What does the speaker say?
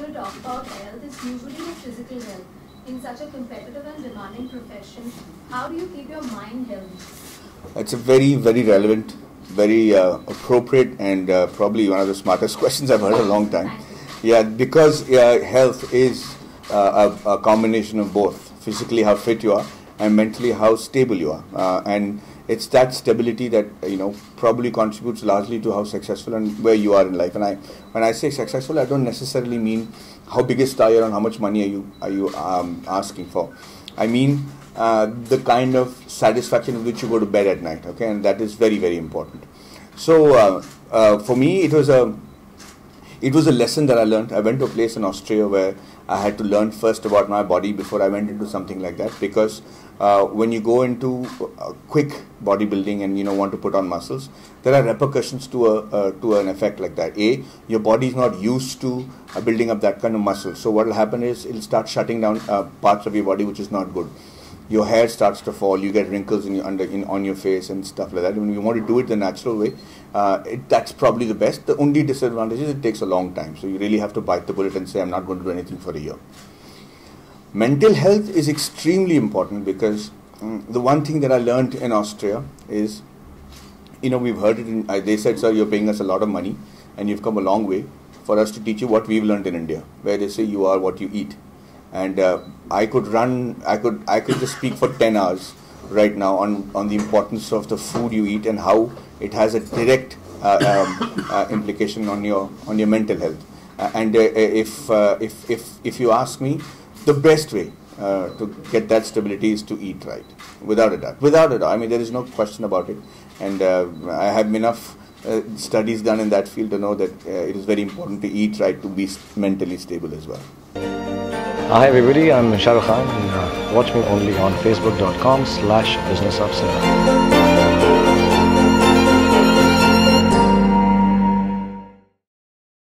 people talk about health, it's usually the physical health. In such a competitive and demanding profession, how do you keep your mind healthy? It's a very, very relevant, very appropriate, and probably one of the smartest questions I've heard in a long time. Yeah, because health is a combination of both. Physically, how fit you are, and mentally, how stable you are. And it's that stability that probably contributes largely to how successful and where you are in life. And when I say successful, I don't necessarily mean how big is tie and how much money are you asking for. I mean the kind of satisfaction with which you go to bed at night. Okay, and that is very, very important. So for me, it was a lesson that I learned. I went to a place in Austria where I had to learn first about my body before I went into something like that, because when you go into quick bodybuilding and want to put on muscles, there are repercussions to an effect like that. A, your body is not used to building up that kind of muscle. So what will happen is it'll start shutting down parts of your body, which is not good. Your hair starts to fall, you get wrinkles on your face and stuff like that. When you want to do it the natural way, that's probably the best. The only disadvantage is it takes a long time. So you really have to bite the bullet and say, I'm not going to do anything for a year. Mental health is extremely important, because the one thing that I learned in Austria is, we've heard it, they said, sir, you're paying us a lot of money and you've come a long way for us to teach you what we've learned in India, where they say you are what you eat. And I could just speak for 10 hours right now on the importance of the food you eat and how it has a direct implication on your mental health. And if you ask me, the best way to get that stability is to eat right, without a doubt. Without a doubt. I mean, there is no question about it. And I have enough studies done in that field to know that it is very important to eat right to be mentally stable as well. Hi everybody, I'm Shah Rukh Khan, and watch me only on facebook.com/businessofcinema.